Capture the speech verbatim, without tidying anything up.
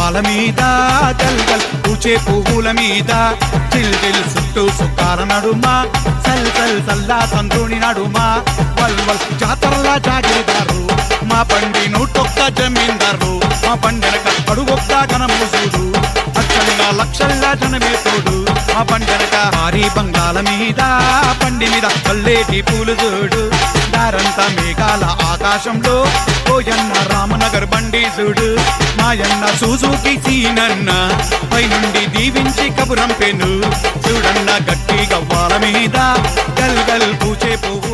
గవ్వాల మీద గల్ గల్ పూచే పువ్వుల మీద చిల్ చిల్ చుట్టూ సుక్కాల నడుమ సల్ సల్ సల్లా సంద్రుని నడుమ వల్ వల్ జాతరలా జాగిరిదారు మా పండి నూటొక్క జమీందారు మా పండెనక అడుగొక్క కనమూసుడు అచ్చంగా లక్షల్లా జనమే తోడు మా పండెనక భారీ బంగాల మీద పండి మీద పల్లేటి పూలు చూడు దారంతా మేఘాల ఆకాశంలో ఓయన్న రామనగర్ బండి చూడు మాయన్న సూజుకి సీనన్న పై నుండి దీవించి కబురంపెను చూడన్న గట్టి గవ్వాల మీద గల్ గల్ పూచే పువ్వు